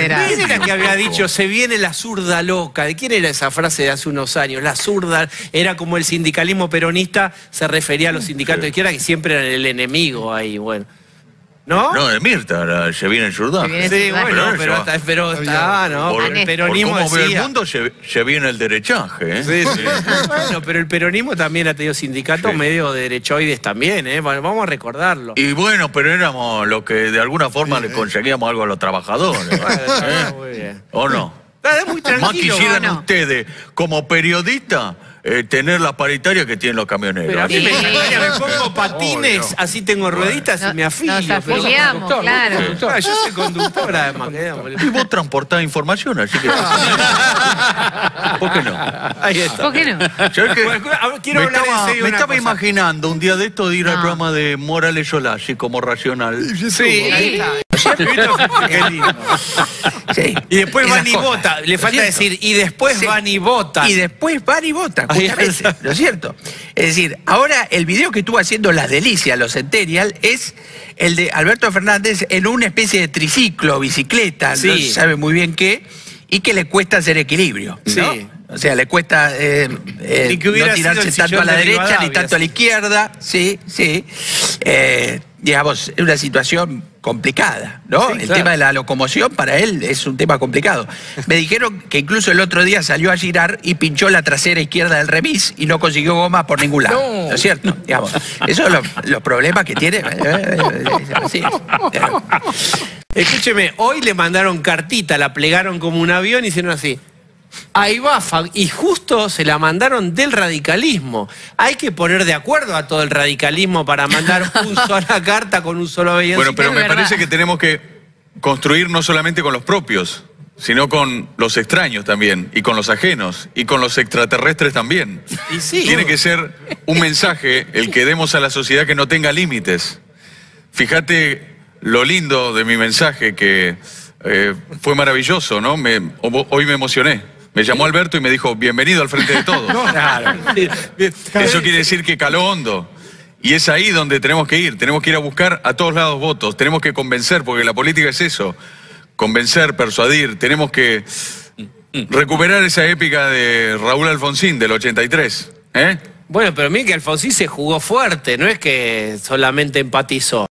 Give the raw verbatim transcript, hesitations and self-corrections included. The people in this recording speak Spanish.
federal. ¿Quién era que había dicho, se viene la zurda loca? ¿De quién era esa frase de hace unos años? La zurda era como el sindicalismo peronista, se refería a los sindicatos de izquierda que siempre eran el enemigo ahí, bueno. ¿No? No, de Mirta, la, se viene el surdaje. Sí, bueno, pero, está, pero está, ¿no? Por, el peronismo por cómo ve decía... el mundo, se, se viene el derechaje, ¿eh? Sí, sí. Bueno, pero el peronismo también ha tenido sindicatos sí. medio derechoides también, ¿eh? Bueno, vamos a recordarlo. Y bueno, pero éramos los que de alguna forma sí, le conseguíamos algo a los trabajadores. Bueno, ¿eh? Muy bien. ¿O no? Está muy tranquilo. Más quisieran no, no. ustedes, como periodistas, Eh, tener la paritaria que tienen los camioneros. Pero a mí sí. me encantaría, me pongo patines, oh, no. así tengo rueditas no, y me afilio. Nos afiliamos, pero... claro. Ah, yo soy conductor además. Y vos transportás información, así que... ¿Por qué no? Ahí está. ¿Por qué no? Bueno, quiero me hablar estaba, en serio me una estaba cosa. imaginando un día de esto de ir no. al programa de Morales Solasi como racional. Sí, ahí está. Qué lindo. Sí. Y después Esas van y cosas. vota. Le falta ¿Lo cierto? decir, y después Sí. van y votan. Y después van y votan, Ahí justamente, está. ¿no es cierto? Es decir, ahora el video que estuvo haciendo Las Delicias, los Centennial, es el de Alberto Fernández en una especie de triciclo, bicicleta, Sí. no se sabe muy bien qué, y que le cuesta hacer equilibrio, ¿no? Sí. O sea, le cuesta eh, eh, Ni que hubiera no sido tirarse el tanto sillón a la de derecha ni Rivadavia, tanto a la sí. izquierda, sí, sí. Eh, digamos, es una situación complicada, ¿no? Sí, el claro. tema de la locomoción para él es un tema complicado. Me dijeron que incluso el otro día salió a girar y pinchó la trasera izquierda del remis y no consiguió goma por ningún lado. No. ¿No es cierto? Digamos, esos son los, los problemas que tiene. Sí. Escúcheme, hoy le mandaron cartita, la plegaron como un avión y hicieron así. Ahí va, y justo se la mandaron del radicalismo. Hay que poner de acuerdo a todo el radicalismo para mandar una sola carta con un solo avioncito. Bueno, pero Es me verdad. parece que tenemos que construir no solamente con los propios, sino con los extraños también, y con los ajenos, y con los extraterrestres también. Y sí. Tiene que ser un mensaje el que demos a la sociedad que no tenga límites. Fíjate lo lindo de mi mensaje, que eh, fue maravilloso, ¿no? Me, hoy me emocioné. Me llamó Alberto y me dijo, bienvenido al frente de todos. Claro. Eso quiere decir que caló hondo. Y es ahí donde tenemos que ir. Tenemos que ir a buscar a todos lados votos. Tenemos que convencer, porque la política es eso. Convencer, persuadir. Tenemos que recuperar esa épica de Raúl Alfonsín del ochenta y tres. ¿Eh? Bueno, pero miren que Alfonsín se jugó fuerte, no es que solamente empatizó.